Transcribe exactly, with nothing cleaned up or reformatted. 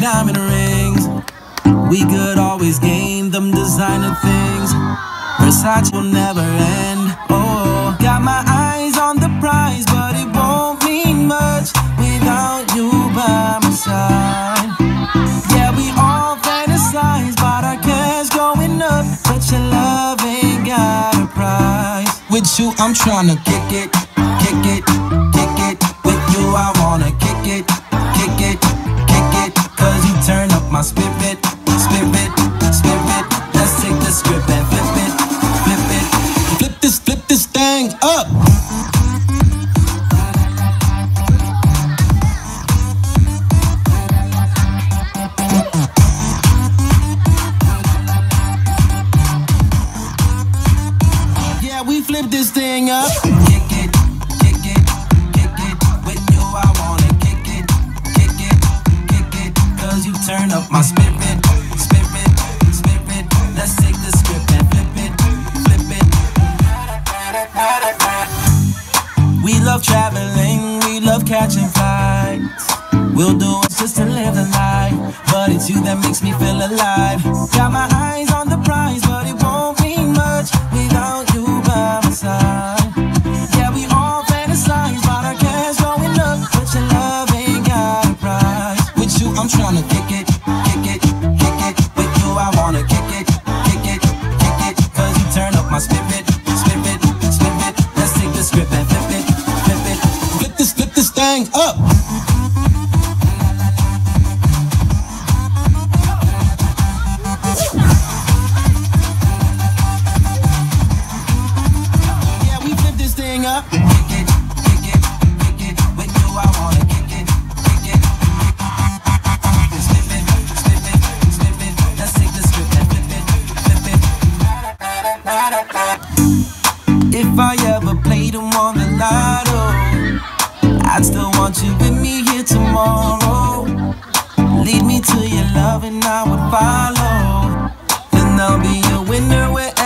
diamond rings. We could always gain them designer things. Versace will never end. Oh, got my eyes on the prize, but it won't mean much without you by my side. Yeah, we all fantasize about our cash going up, but your love ain't got a price. With you, I'm tryna kick it, kick it, kick it. With you, I wanna kick it, kick it, kick it. Cause you turn up my spirit, spirit, spirit. Let's take the script and flip it, flip it. Flip this, flip this thing up. Yeah, we flip this thing up. Kick it, kick it, kick it. With you, I wanna kick it, kick it, kick it. Cause you turn up my spirit, spirit, spirit. Let's take the script and flip it, flip it. We love traveling, we love catching flights. We'll do it just to live the life, but it's you that makes me feel alive. Got my eyes on the prize, but it won't mean much without you by my side. Yeah, we all fantasize about our cash going up, but your love ain't got a price. With you, I'm tryna kick it, kick it, kick it. With you, I wanna kick it, kick it, kick it. Cause you turn up my spirit, spirit, spirit. Let's take the script and flip it, flip it. Flip this, flip this thing up. Up. Kick it, kick it, kick it. With you, I wanna kick it, kick it. Slip it, slip it, slip it. Let's take the script and flip it, flip it. If I ever played them on the lotto, I'd still want you with me here tomorrow. Lead me to your love and I would follow. Then I'll be a winner wherever